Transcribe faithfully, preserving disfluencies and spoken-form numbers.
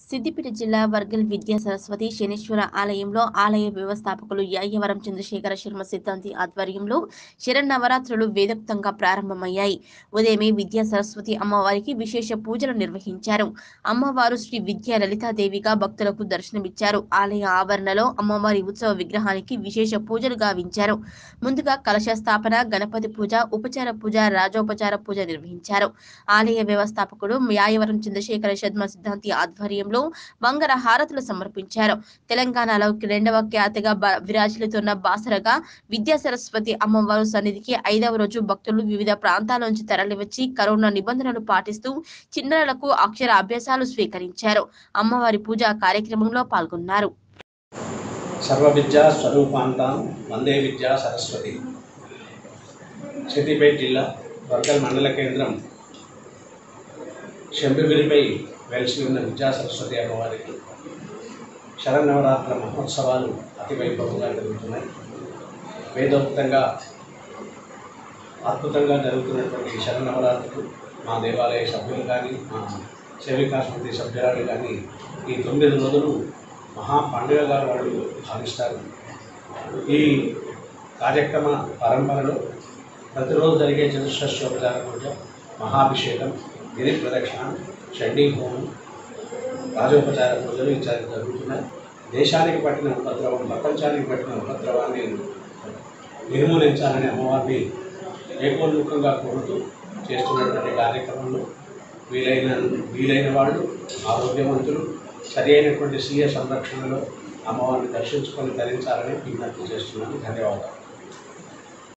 సిద్దిపేట జిల్లా వర్గల్ విద్యా సరస్వతి శనీశ్వర ఆలయంలో ఆలయ వ్యవస్థాపకులు యాయ్యవరం చంద్రశేఖర శర్మ సిద్ధాంతి ఆధ్వర్యంలో శరన్నవరాత్రులు వేదోక్తంగా ప్రారంభమయ్యాయి. ఉదయమే విద్యా సరస్వతి అమ్మవారికి విశేష పూజలు నిర్వహించారు. అమ్మవారు శ్రీ విద్యా లలితాదేవిగా భక్తులకు దర్శనమిచ్చారు. ఆలయ ఆవరణలో అమ్మవారి ఉత్సవ విగ్రహానికి విశేష పూజలు గావించారు. ముందుగా కలశ స్థాపన, గణపతి పూజ, ఉపచార పూజ, రాజోపచార పూజ నిర్వహించారు. ఆలయ వ్యవస్థాపకుడు యాయ్యవరం చంద్రశేఖర శర్మ సిద్ధాంతి ఆధ్వర్యంలో మంగళ హారతులు సమర్పించారు. తెలంగాణలో రెండవ ఖ్యాతిగా విరాజిల్లుతున్న బాసరగా విద్యా సరస్వతి అమ్మవారు సన్నిధికి ఐదవ రోజు భక్తులు వివిధ ప్రాంతాల నుంచి తరలివచ్చి కరోనా నిబంధనలు పాటిస్తూ చిన్నారులకు అక్షర అభ్యాసాలు స్వీకరించారు. అమ్మవారి పూజా కార్యక్రమంలో పాల్గొన్నారు. సర్వ విద్యా స్వరూపాంతాం వందే విద్యా సరస్వతి. సిద్దిపేట జిల్లా వర్గల్ మండల కేంద్రం శంభుగిరిపై వెలిసి ఉన్న విద్యా సరస్వతి అమ్మవారికి శరన్నవరాత్రుల మహోత్సవాలు అతి వైభవంగా జరుగుతున్నాయి. వేదోక్తంగా అద్భుతంగా జరుగుతున్నటువంటి శరన్నవరాత్రులు మా దేవాలయ సభ్యులు కానీ మా సేవికా సమితి సభ్యురాలు కానీ ఈ తొమ్మిది రోజులు మహా పండుగగా వాళ్ళు భావిస్తారు. ఈ కార్యక్రమ పరంపరలో ప్రతిరోజు జరిగే చతుషష్ఠోపచార పూజ, మహాభిషేకం, గిరి ప్రదక్షిణ, చండీ హోమం, రాజోపచార పూజలు ఇత్యాది జరుగుతున్నాయి. దేశానికి పట్టిన ఉపద్రవం, ప్రపంచానికి పట్టిన ఉపద్రవాన్ని నిర్మూలించాలని అమ్మవారిని ఏకోన్ముఖంగా కోరుతూ చేస్తున్నటువంటి కార్యక్రమంలో వీలైన వీలైన వాళ్ళు ఆరోగ్యవంతులు సరి అయినటువంటి స్వీయ సంరక్షణలో అమ్మవారిని దర్శించుకొని ధరించాలని విజ్ఞప్తి చేస్తున్నాను. ధన్యవాదాలు.